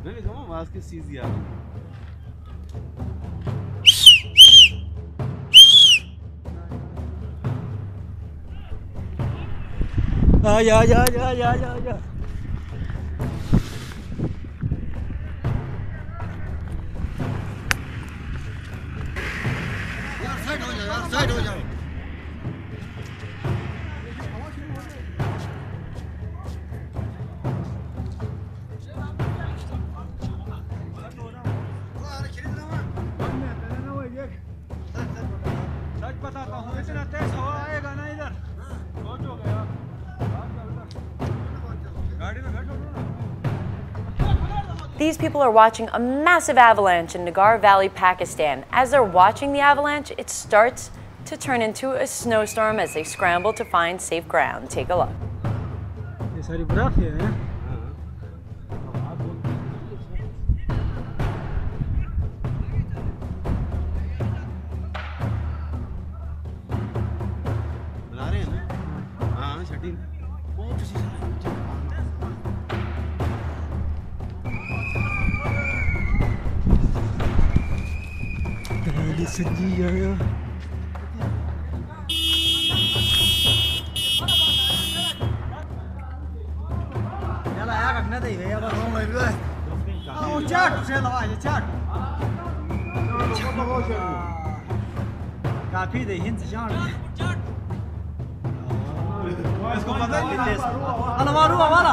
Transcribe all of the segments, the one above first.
Vem, vamos lá, que esses dias. Ja. Side हो जाओ. सच बताता हूँ इतना तेज हवा आएगा ना इधर सोच हो गया गाड़ी में बैठो ना. These people are watching a massive avalanche in Nagar Valley, Pakistan. As they're watching the avalanche, it starts to turn into a snowstorm as they scramble to find safe ground. Take a look. ये सारी बर्फ है. बुला रहे हैं ना. हाँ छठी बहुत सी संजी आया. याला या करना दे या बस हम लोग वो चाट से लगा ये चाट काफी दे हिंद जान इसको पता नहीं तेज अला मारू हमारा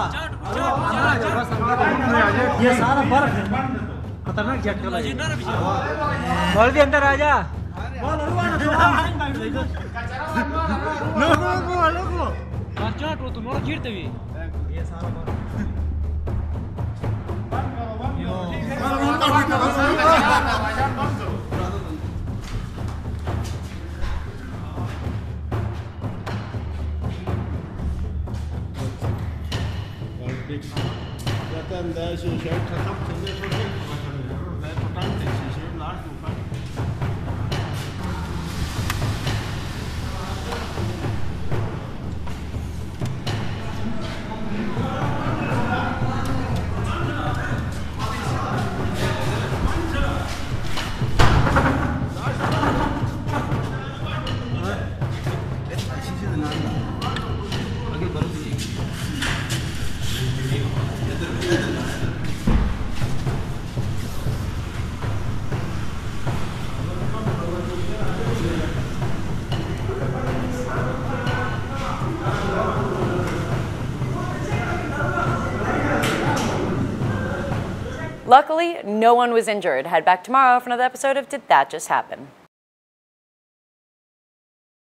ये सारा बर्फ है खतरनाक जेट का बोल भी अंदर आ जा लोगो चाट वो तुम और गिरते भी ये सारा Luckily, no one was injured. Head back tomorrow for another episode of Did That Just Happen?